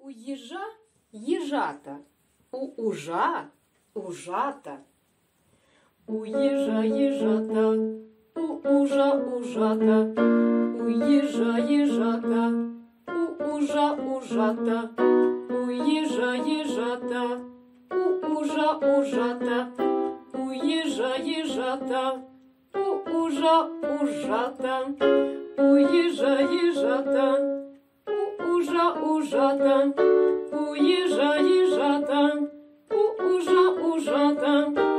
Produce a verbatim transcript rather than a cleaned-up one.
У їжа їжата, у ужа ужата. У їжа їжата, у ужа ужата, у їжа їжата, у ужа ужата, у їжа їжата, у ужа ужата, у їжа їжата, у ужа ужата, у їжа їжата, у ужа ужата, у їжа їжата, у ужа ужата.